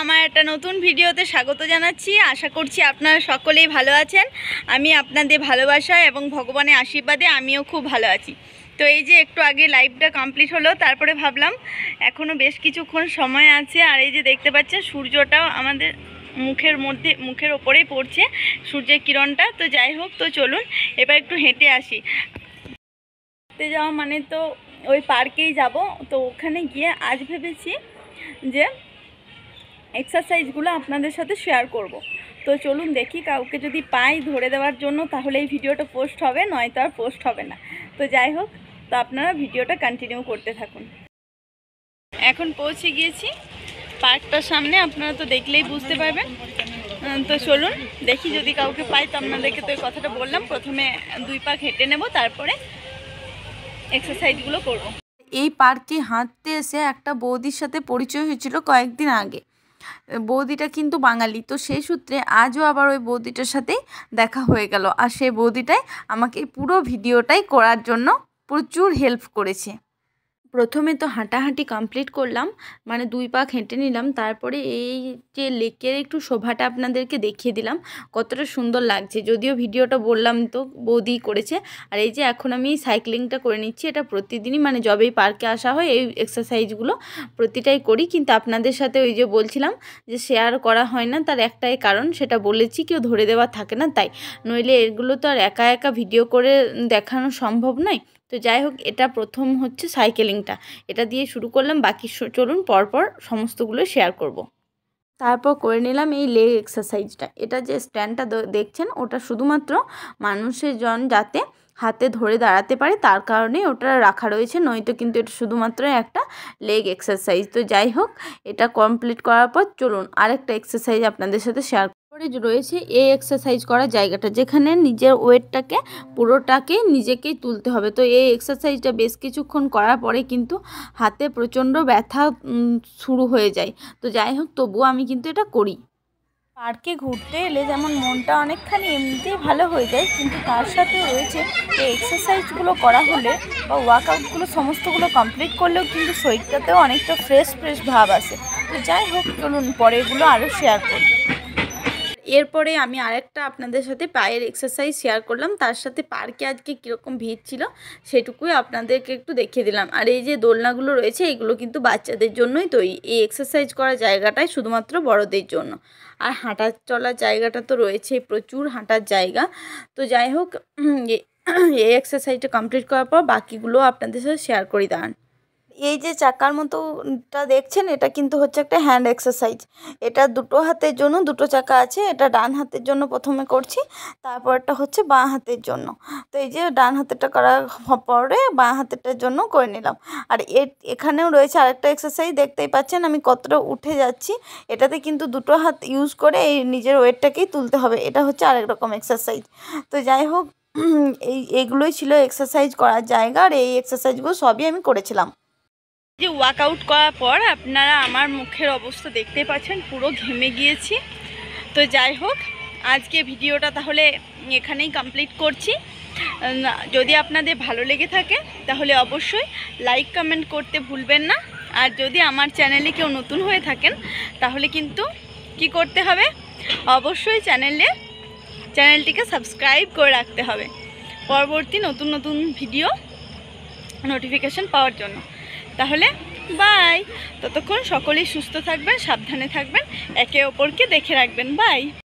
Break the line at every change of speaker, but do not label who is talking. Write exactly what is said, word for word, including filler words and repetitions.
আমার একটা নতুন ভিডিওতে স্বাগত জানাচ্ছি। আশা করছি আপনারা সকলেই ভালো আছেন। আমি আপনাদের ভালোবাসা এবং ভগবানের আশীর্বাদে আমিও খুব ভালো আছি। তো এই যে একটু আগে লাইভটা কমপ্লিট হলো, তারপরে ভাবলাম এখনও বেশ কিছুক্ষণ সময় আছে। আর এই যে দেখতে পাচ্ছেন সূর্যটাও আমাদের মুখের মধ্যে মুখের ওপরেই পড়ছে সূর্যের কিরণটা। তো যাই হোক, তো চলুন এবার একটু হেঁটে আসি। হেঁটে যাওয়া মানে তো ওই পার্কেই যাব। তো ওখানে গিয়ে আজ ভেবেছি যে এক্সারসাইজগুলো আপনাদের সাথে শেয়ার করব। তো চলুন দেখি, কাউকে যদি পাই ধরে দেওয়ার জন্য তাহলে এই ভিডিওটা পোস্ট হবে, নয়তো আর পোস্ট হবে না। তো যাই হোক, তো আপনারা ভিডিওটা কন্টিনিউ করতে থাকুন। এখন পৌঁছে গিয়েছি পার্কটার সামনে, আপনারা তো দেখলেই বুঝতে পারবেন। তো চলুন দেখি যদি কাউকে পাই। তো আপনাদেরকে তো এই কথাটা বললাম, প্রথমে দুই পাক হেঁটে নেব, তারপরে এক্সারসাইজগুলো করব।
এই পার্কে হাঁটতে এসে একটা বৌদির সাথে পরিচয় হয়েছিল কয়েকদিন আগে। বৌদিটা কিন্তু বাঙালি, তো সেই সূত্রে আজও আবার ওই বৌদিটার সাথেই দেখা হয়ে গেল। আর সেই বৌদিটাই আমাকে পুরো ভিডিওটাই করার জন্য প্রচুর হেল্প করেছে। প্রথমে তো হাঁটাহাঁটি কমপ্লিট করলাম, মানে দুই পাক হেঁটে নিলাম। তারপরে এই যে লেকের একটু শোভাটা আপনাদেরকে দেখিয়ে দিলাম, কতটা সুন্দর লাগছে। যদিও ভিডিওটা বললাম তো বৌদি করেছে। আর এই যে এখন আমি সাইক্লিংটা করে নিচ্ছি, এটা প্রতিদিনই মানে যবেই পার্কে আসা হয় এই এক্সারসাইজগুলো প্রতিটাই করি। কিন্তু আপনাদের সাথে ওই যে বলছিলাম যে শেয়ার করা হয় না, তার একটাই কারণ, সেটা বলেছি কেউ ধরে দেওয়া থাকে না তাই, নইলে এগুলো তো আর একা একা ভিডিও করে দেখানো সম্ভব নয়। তো যাই হোক, এটা প্রথম হচ্ছে সাইকেলিংটা, এটা দিয়ে শুরু করলাম। বাকি চলুন পরপর সমস্তগুলো শেয়ার করব। তারপর করে নিলাম এই লেগ এক্সারসাইজটা। এটা যে স্ট্যান্ডটা দেখছেন, ওটা শুধুমাত্র মানুষের জন যাতে হাতে ধরে দাঁড়াতে পারে তার কারণে ওটা রাখা রয়েছে, নয়তো কিন্তু এটা শুধুমাত্র একটা লেগ এক্সারসাইজ। তো যাই হোক, এটা কমপ্লিট করার পর চলুন আরেকটা এক্সারসাইজ আপনাদের সাথে শেয়ার করে। রয়েছে এই এক্সারসাইজ করার জায়গাটা, যেখানে নিজের ওয়েটটাকে পুরোটাকে নিজেকেই তুলতে হবে। তো এই এক্সারসাইজটা বেশ কিছুক্ষণ করার পরে কিন্তু হাতে প্রচণ্ড ব্যথা শুরু হয়ে যায়। তো যাই হোক, তবুও আমি কিন্তু এটা করি। পার্কে ঘুরতে এলে যেমন মনটা অনেকখানি এমনিতেই ভালো হয়ে যায়, কিন্তু তার সাথে রয়েছে এই এক্সারসাইজগুলো করা হলে বা ওয়ার্কআউটগুলো সমস্তগুলো কমপ্লিট করলেও কিন্তু শরীরটাতেও অনেকটা ফ্রেশ ফ্রেশ ভাব আসে। তো যাই হোক, চলুন পরেরগুলো আরও শেয়ার করি। এরপরে আমি আরেকটা আপনাদের সাথে পায়ের এক্সারসাইজ শেয়ার করলাম, তার সাথে পার্কে আজকে কীরকম ভিড় ছিল সেটুকুই আপনাদেরকে একটু দেখিয়ে দিলাম। আর এই যে দোলনাগুলো রয়েছে, এগুলো কিন্তু বাচ্চাদের জন্যই তৈরি। এই এক্সারসাইজ করার জায়গাটাই শুধুমাত্র বড়দের জন্য। আর হাঁটার চলার জায়গাটা তো রয়েছে, প্রচুর হাঁটার জায়গা। তো যাই হোক, এই এক্সারসাইজটা কমপ্লিট করার পর বাকিগুলো আপনাদের সাথে শেয়ার করি। দাঁড়ান, এই যে চাকার মতোটা দেখছেন, এটা কিন্তু হচ্ছে একটা হ্যান্ড এক্সারসাইজ। এটা দুটো হাতের জন্য, দুটো চাকা আছে। এটা ডান হাতের জন্য প্রথমে করছি, তারপরটা হচ্ছে বাঁ হাতের জন্য। তো এই যে ডান হাতেরটা করার পরে বাঁ হাতেরটার জন্য করে নিলাম। আর এখানেও রয়েছে আরেকটা এক্সারসাইজ, দেখতেই পাচ্ছেন আমি কতটা উঠে যাচ্ছি। এটাতে কিন্তু দুটো হাত ইউজ করে এই নিজের ওয়েটটাকেই তুলতে হবে। এটা হচ্ছে আরেক রকম এক্সারসাইজ। তো যাই হোক, এই এইগুলোই ছিল এক্সারসাইজ করার জায়গা। আর এই এক্সারসাইজগুলো সবই আমি করেছিলাম।
যে ওয়ার্কআউট করার পর আপনারা আমার মুখের অবস্থা দেখতে পাচ্ছেন, পুরো ঘেমে গিয়েছি। তো যাই হোক, আজকে ভিডিওটা তাহলে এখানেই কমপ্লিট করছি। যদি আপনাদের ভালো লেগে থাকে তাহলে অবশ্যই লাইক কমেন্ট করতে ভুলবেন না। আর যদি আমার চ্যানেলে কেউ নতুন হয়ে থাকেন তাহলে কিন্তু কি করতে হবে, অবশ্যই চ্যানেলে চ্যানেলটিকে সাবস্ক্রাইব করে রাখতে হবে পরবর্তী নতুন নতুন ভিডিও নোটিফিকেশন পাওয়ার জন্য। তাহলে বাই, ততক্ষণ সকলেই সুস্থ থাকবেন, সাবধানে থাকবেন, একে অপরকে দেখে রাখবেন। বাই।